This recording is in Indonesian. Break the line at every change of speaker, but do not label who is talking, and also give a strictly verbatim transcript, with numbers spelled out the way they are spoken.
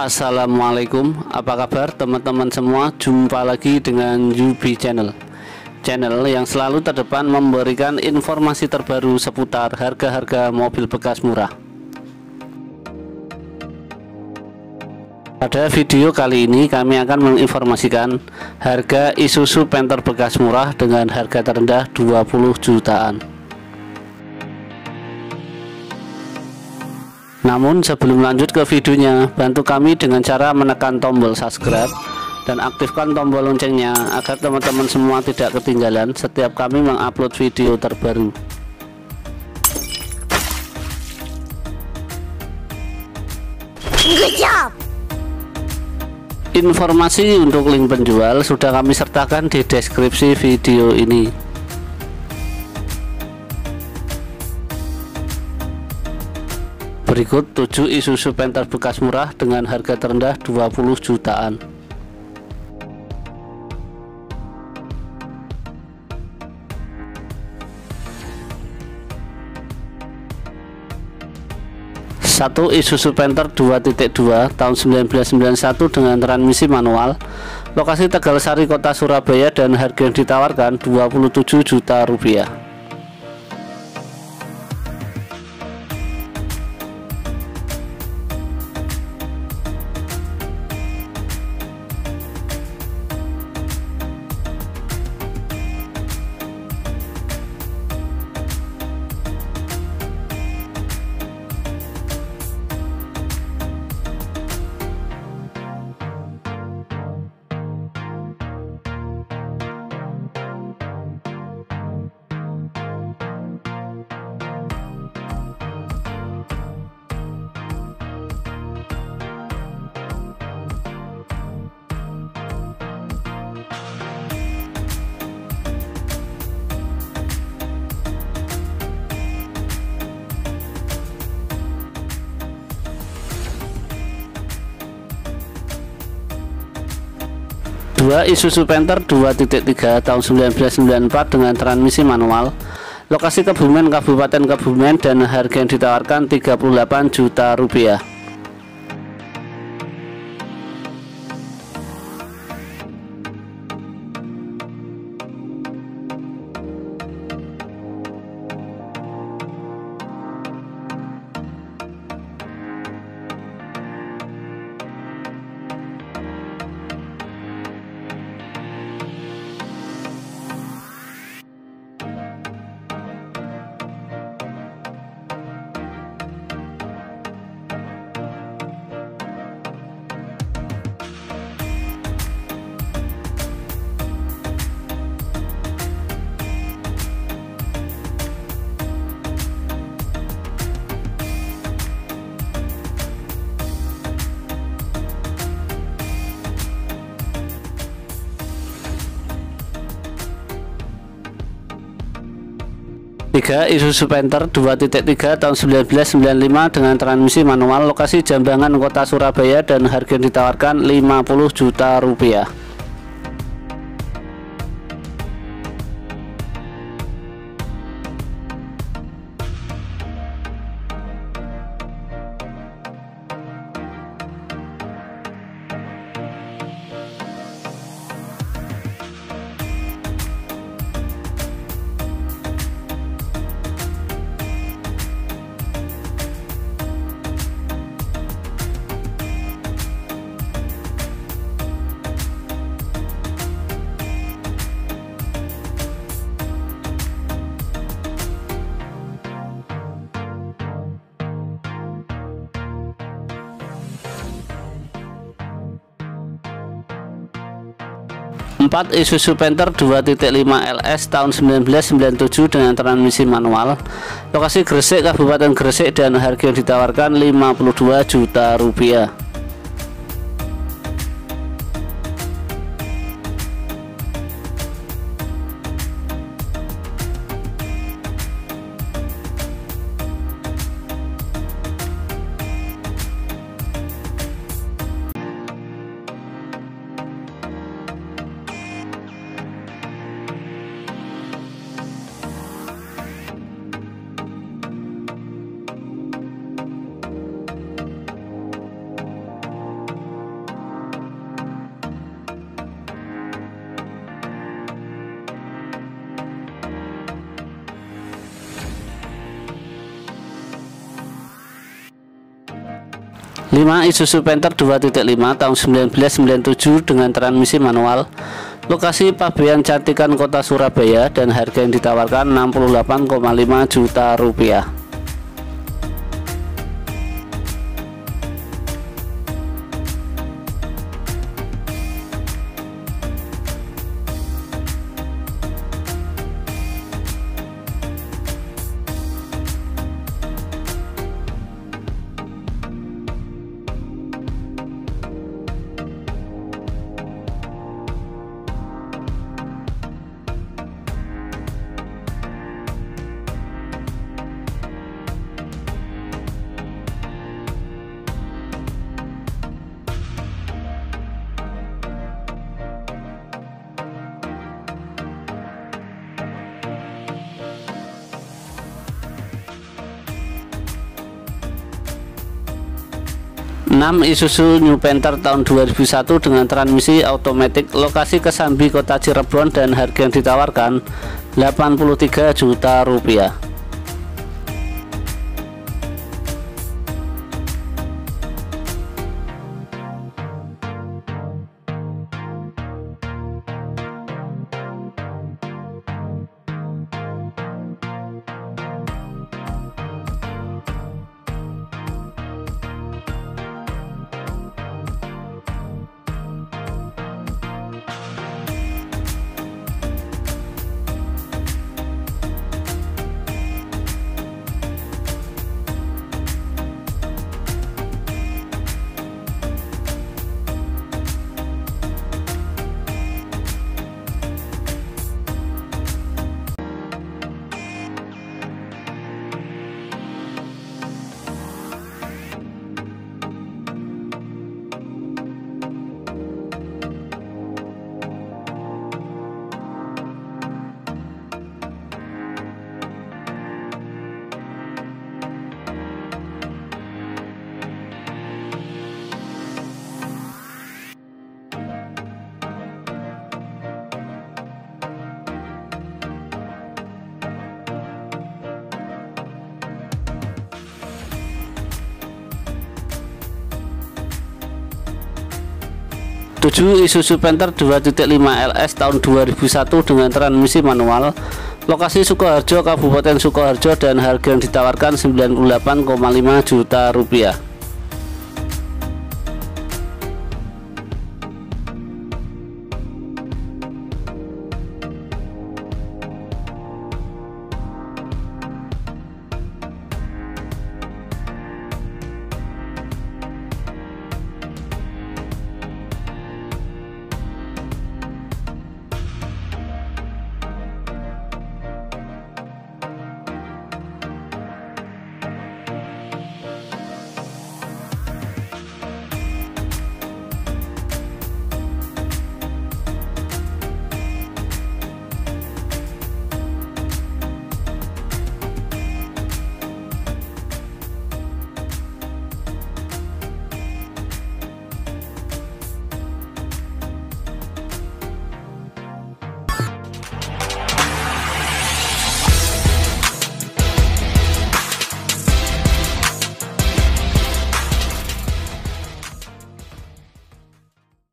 Assalamualaikum, apa kabar teman-teman semua? Jumpa lagi dengan Yubi Channel, channel yang selalu terdepan memberikan informasi terbaru seputar harga-harga mobil bekas murah. Pada video kali ini kami akan menginformasikan harga Isuzu Panther bekas murah dengan harga terendah dua puluh jutaan. Namun sebelum lanjut ke videonya, bantu kami dengan cara menekan tombol subscribe dan aktifkan tombol loncengnya agar teman-teman semua tidak ketinggalan setiap kami mengupload video terbaru.
Good job.
Informasi untuk link penjual sudah kami sertakan di deskripsi video ini. Berikut tujuh Isuzu Panther bekas murah dengan harga terendah dua puluh jutaan. Satu Isuzu Panther dua titik dua tahun seribu sembilan ratus sembilan puluh satu dengan transmisi manual, lokasi Tegalsari, Kota Surabaya, dan harga yang ditawarkan dua puluh tujuh juta rupiah. Dua Isuzu Panther dua titik tiga tahun seribu sembilan ratus sembilan puluh empat dengan transmisi manual, lokasi Kebumen, Kabupaten Kebumen, dan harga yang ditawarkan tiga puluh delapan juta rupiah. Tiga Isuzu Panther dua titik tiga tahun seribu sembilan ratus sembilan puluh lima dengan transmisi manual, lokasi Jambangan, Kota Surabaya, dan harga yang ditawarkan lima puluh juta rupiah. Empat Isuzu Panther dua titik lima L S tahun seribu sembilan ratus sembilan puluh tujuh dengan transmisi manual, lokasi Gresik, Kabupaten Gresik, dan harga yang ditawarkan lima puluh dua juta rupiah. lima Isuzu Panther dua titik lima tahun seribu sembilan ratus sembilan puluh tujuh dengan transmisi manual. Lokasi Pabean Cantikan Kota Surabaya dan harga yang ditawarkan enam puluh delapan koma lima juta rupiah. enam Isuzu New Panther tahun dua ribu satu dengan transmisi otomatis. Lokasi Kesambi Kota Cirebon dan harga yang ditawarkan delapan puluh tiga juta rupiah. tujuh Isuzu Panther dua titik lima L S tahun dua ribu satu dengan transmisi manual. Lokasi Sukoharjo, Kabupaten Sukoharjo dan harga yang ditawarkan sembilan puluh delapan koma lima juta rupiah.